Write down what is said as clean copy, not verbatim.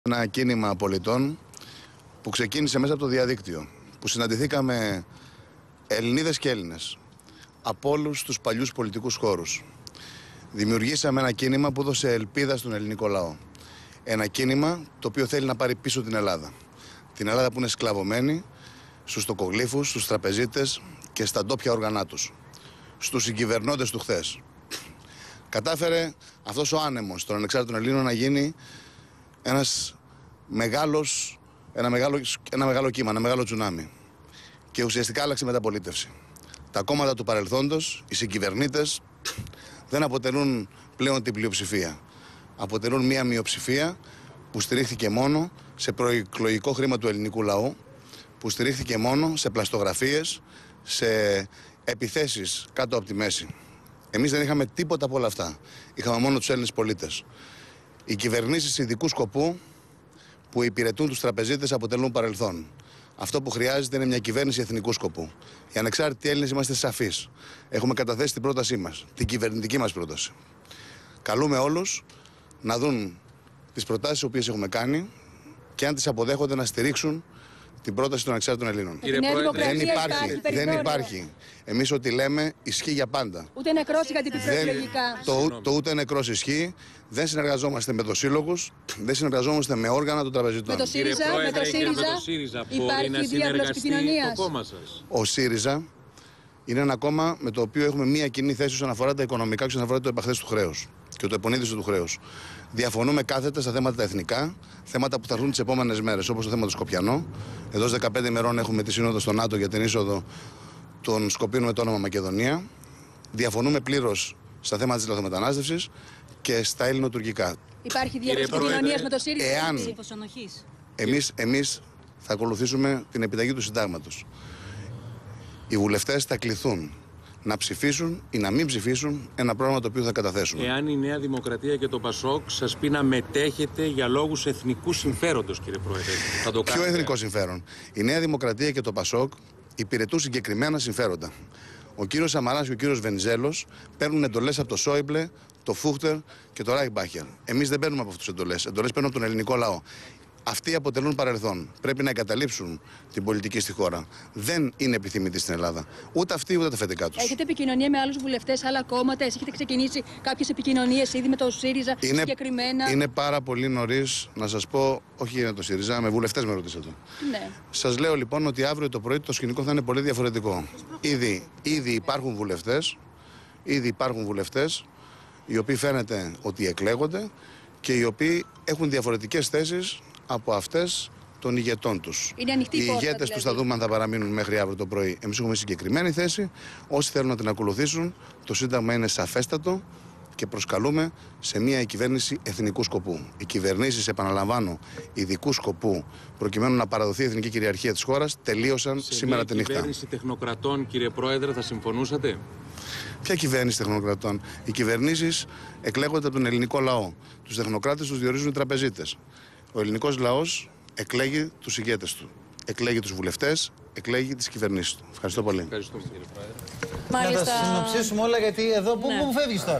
Ένα κίνημα πολιτών που ξεκίνησε μέσα από το διαδίκτυο, που συναντηθήκαμε Ελληνίδες και Έλληνες από όλους τους παλιούς πολιτικούς χώρους. Δημιουργήσαμε ένα κίνημα που έδωσε ελπίδα στον ελληνικό λαό. Ένα κίνημα το οποίο θέλει να πάρει πίσω την Ελλάδα. Την Ελλάδα που είναι σκλαβωμένη στους τοκογλύφους, στους τραπεζίτες και στα ντόπια όργανά τους. Στους συγκυβερνώντες του χθες. Κατάφερε αυτός ο άνεμος των ανεξάρτητων Ελλήνων να γίνει ένα μεγάλο κύμα, ένα μεγάλο τσουνάμι. Και ουσιαστικά άλλαξε μεταπολίτευση. Τα κόμματα του παρελθόντος, οι συγκυβερνήτες, δεν αποτελούν πλέον την πλειοψηφία. Αποτελούν μία μειοψηφία που στηρίχθηκε μόνο σε προεκλογικό χρήμα του ελληνικού λαού, που στηρίχθηκε μόνο σε πλαστογραφίες, σε επιθέσεις κάτω από τη μέση. Εμείς δεν είχαμε τίποτα από όλα αυτά. Είχαμε μόνο τους Έλληνες πολίτες. Οι κυβερνήσεις ειδικού σκοπού που υπηρετούν τους τραπεζίτες αποτελούν παρελθόν. Αυτό που χρειάζεται είναι μια κυβέρνηση εθνικού σκοπού. Οι ανεξάρτητοι Έλληνες είμαστε σαφείς. Έχουμε καταθέσει την πρότασή μας, την κυβερνητική μας πρόταση. Καλούμε όλους να δουν τις προτάσεις τις οποίες έχουμε κάνει και αν τις αποδέχονται να στηρίξουν την πρόταση των ανεξάρτητων Ελλήνων. Δεν υπάρχει. Εμείς ό,τι λέμε ισχύει για πάντα. Ούτε νεκρός είχατε πει προεκλογικά. Το ούτε νεκρός ισχύει. Δεν συνεργαζόμαστε με τους σύλλογους, δεν συνεργαζόμαστε με όργανα των τραπεζιτών. Με το ΣΥΡΙΖΑ υπάρχει διάβολος επικοινωνίας. Ο ΣΥΡΙΖΑ είναι ένα κόμμα με το οποίο έχουμε μία κοινή θέση όσον αφορά τα οικονομικά και όσον αφορά το επαχθές του χρέους και το επονίδιστο του χρέους. Διαφωνούμε κάθετα στα θέματα τα εθνικά, θέματα που θα έρθουν τις επόμενες μέρες, όπως το θέμα του Σκοπιανό. Εδώ 15 ημερών έχουμε τη σύνοδο στο ΝΑΤΟ για την είσοδο των Σκοπίων με το όνομα Μακεδονία. Διαφωνούμε πλήρως στα θέματα της λαθρομετανάστευσης και στα ελληνοτουρκικά. Υπάρχει διάβολος επικοινωνίας με το ΣΥΡΙΖΑ. Εμείς θα ακολουθήσουμε την επιταγή του συντάγματος. Οι βουλευτές θα κληθούν να ψηφίσουν ή να μην ψηφίσουν ένα πρόγραμμα το οποίο θα καταθέσουμε. Εάν η Νέα Δημοκρατία και το ΠΑΣΟΚ σας πει να μετέχετε για λόγους εθνικού συμφέροντος, κύριε Πρόεδρε, θα το κάνετε? Ποιο εθνικό συμφέρον? Η Νέα Δημοκρατία και το ΠΑΣΟΚ υπηρετούν συγκεκριμένα συμφέροντα. Ο κύριος Σαμαράς και ο κύριος Βενιζέλος παίρνουν εντολές από το Σόιμπλε, το Φούχτερ και το Ράιχμπάχερ. Εμείς δεν παίρνουμε από αυτούς τους εντολές. Εντολές παίρνουν από τον ελληνικό λαό. Αυτοί αποτελούν παρελθόν. Πρέπει να εγκαταλείψουν την πολιτική στη χώρα. Δεν είναι επιθυμητοί στην Ελλάδα. Ούτε αυτοί ούτε τα φετικά τους. Έχετε επικοινωνία με άλλους βουλευτές, άλλα κόμματα? Έχετε ξεκινήσει κάποιες επικοινωνίες ήδη με το ΣΥΡΙΖΑ συγκεκριμένα? Είναι πάρα πολύ νωρίς να σας πω, όχι για το ΣΥΡΙΖΑ, με βουλευτές με ρωτήσατε. Ναι. Σας λέω λοιπόν ότι αύριο το πρωί το σκηνικό θα είναι πολύ διαφορετικό. Ήδη υπάρχουν βουλευτές οι οποίοι φαίνεται ότι εκλέγονται και οι οποίοι έχουν διαφορετικές θέσεις από αυτές των ηγετών τους. Είναι ανοιχτή οι πόρτα, ηγέτες τους θα δούμε αν θα παραμείνουν μέχρι αύριο το πρωί. Εμείς έχουμε συγκεκριμένη θέση. Όσοι θέλουν να την ακολουθήσουν, το Σύνταγμα είναι σαφέστατο και προσκαλούμε σε μια κυβέρνηση εθνικού σκοπού. Οι κυβερνήσεις, επαναλαμβάνω, ειδικού σκοπού, προκειμένου να παραδοθεί η εθνική κυριαρχία της χώρας, τελείωσαν σήμερα τη νύχτα. Σε κυβέρνηση τεχνοκρατών, κύριε Πρόεδρε, θα συμφωνούσατε? Ποια κυβέρνηση τεχνοκρατών? Οι κυβερνήσεις εκλέγονται από τον ελληνικό λαό. Τους τεχνοκράτες τους διορίζουν οι τραπεζίτες. Ο ελληνικός λαός εκλέγει τους ηγέτες του. Εκλέγει τους βουλευτές, εκλέγει τις κυβερνήσεις του. Ευχαριστώ πολύ. Ευχαριστώ, κύριε Πρόεδρε. Να τα συνοψίσουμε όλα, γιατί εδώ πού φεύγεις τώρα?